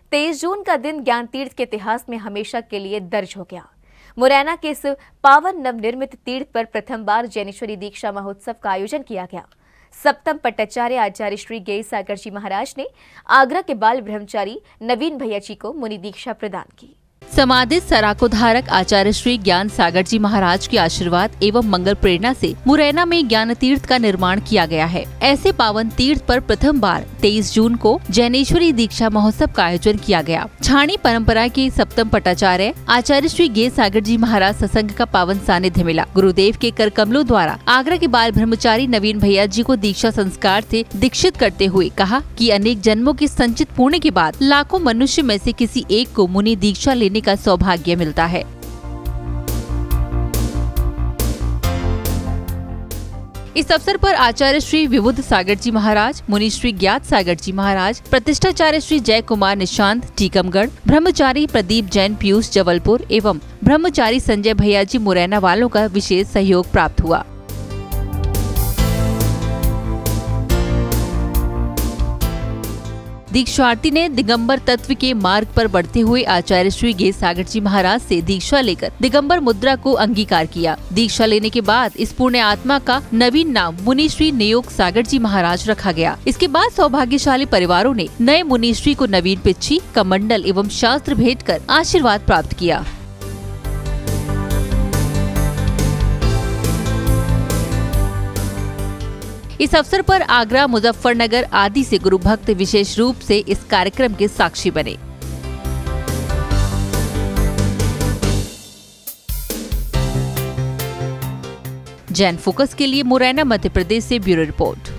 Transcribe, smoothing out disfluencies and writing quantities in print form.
23 जून का दिन ज्ञान तीर्थ के इतिहास में हमेशा के लिए दर्ज हो गया। मुरैना के इस पावन नवनिर्मित तीर्थ पर प्रथम बार जैनेश्वरी दीक्षा महोत्सव का आयोजन किया गया। सप्तम पट्टाचार्य आचार्य श्री गेय सागर जी महाराज ने आगरा के बाल ब्रह्मचारी नवीन भैया जी को मुनि दीक्षा प्रदान की। समाधित सराकोधारक आचार्य श्री ज्ञान सागर जी महाराज के आशीर्वाद एवं मंगल प्रेरणा से मुरैना में ज्ञान तीर्थ का निर्माण किया गया है। ऐसे पावन तीर्थ पर प्रथम बार 23 जून को जैनेश्वरी दीक्षा महोत्सव का आयोजन किया गया। छाणी परंपरा के सप्तम पट्टाचार्य आचार्य श्री गेय सागर जी महाराज सत्संग का पावन सानिध्य मिला। गुरुदेव के कर कमलों द्वारा आगरा के बाल ब्रह्मचारी नवीन भैया जी को दीक्षा संस्कार से दीक्षित करते हुए कहा कि अनेक जन्मों के संचित पुण्य के बाद लाखों मनुष्य में से किसी एक को मुनि दीक्षा लेने का सौभाग्य मिलता है। इस अवसर पर आचार्य श्री विबुध सागर जी महाराज, मुनि श्री ज्ञात सागर जी महाराज, प्रतिष्ठाचार्य श्री जय कुमार निशांत टीकमगढ़, ब्रह्मचारी प्रदीप जैन पीयूष जबलपुर एवं ब्रह्मचारी संजय भैया जी मुरैना वालों का विशेष सहयोग प्राप्त हुआ। दीक्षार्थी ने दिगंबर तत्व के मार्ग पर बढ़ते हुए आचार्य श्री गेय सागर जी महाराज से दीक्षा लेकर दिगंबर मुद्रा को अंगीकार किया। दीक्षा लेने के बाद इस पुण्य आत्मा का नवीन नाम मुनि श्री नियोग सागर जी महाराज रखा गया। इसके बाद सौभाग्यशाली परिवारों ने नए मुनि श्री को नवीन पिच्छी, कमंडल एवं शास्त्र भेंट कर आशीर्वाद प्राप्त किया। इस अवसर पर आगरा, मुजफ्फरनगर आदि से गुरु भक्त विशेष रूप से इस कार्यक्रम के साक्षी बने। जैन फोकस के लिए मुरैना, मध्य प्रदेश से ब्यूरो रिपोर्ट।